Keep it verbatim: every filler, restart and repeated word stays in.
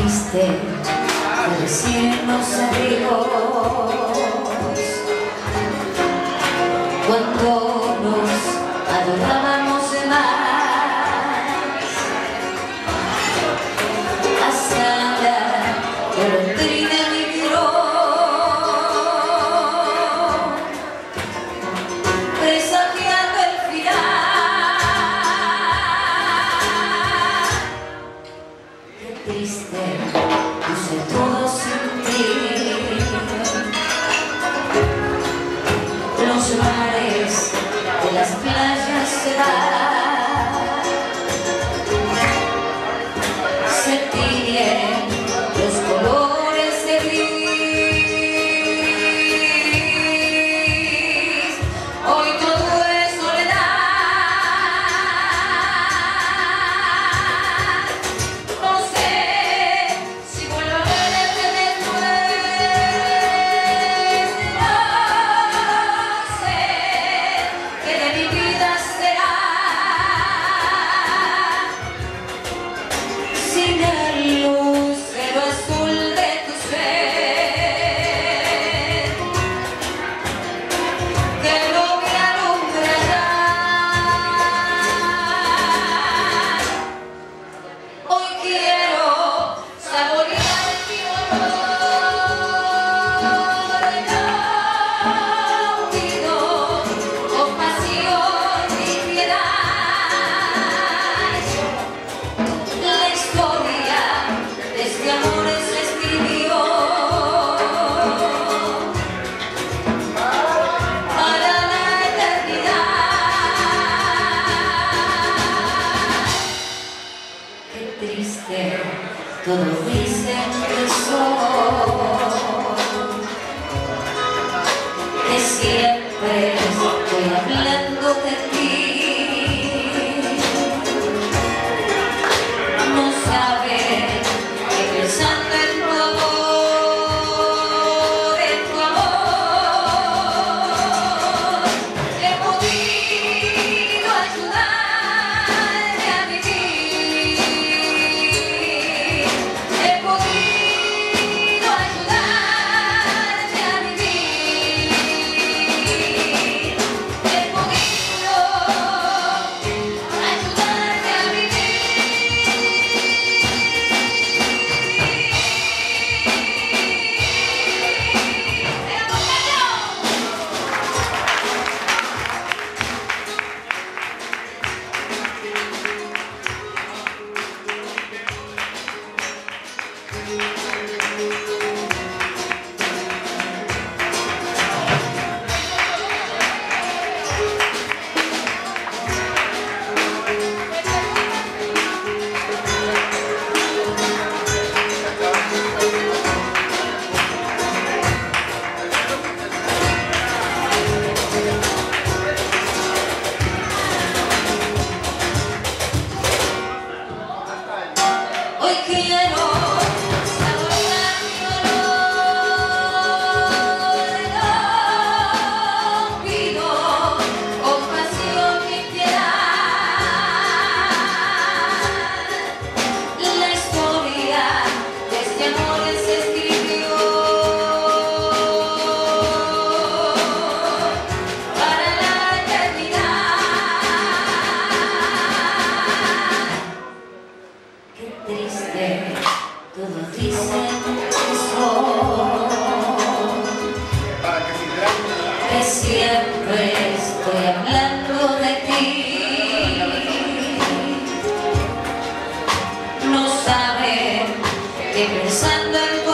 triste de decirnos adiós cuando nos adorábamos más, hasta la golondrina migró presagiando el final. Qué triste, puse todo sin ti. Los mares de las playas se van, se tiñen los colores de gris. Hoy todo es soledad. No sé si vuelvo a verte después. No sé qué de mi vida será sin la luz de lo azul de tu ser, que no me alumbrará. Hoy quiero saborear mi olor, no pido compasión ni piedad. La historia de este amor se escribió para la eternidad. Qué triste, todos dicen que soy, que siempre estoy hablando de ti. No saben que pensando en tu amor, en tu amor, he podido ayudarte a vivir. He podido ayudarte a vivir. He podido ayudarte a vivir. Hoy quiero saborear mi olor, no pido compasión ni piedad. La historia de este amor se escribió para la eternidad. Qué triste, todos dicen que soy, que siempre estoy hablando de ti. No saben que pensando en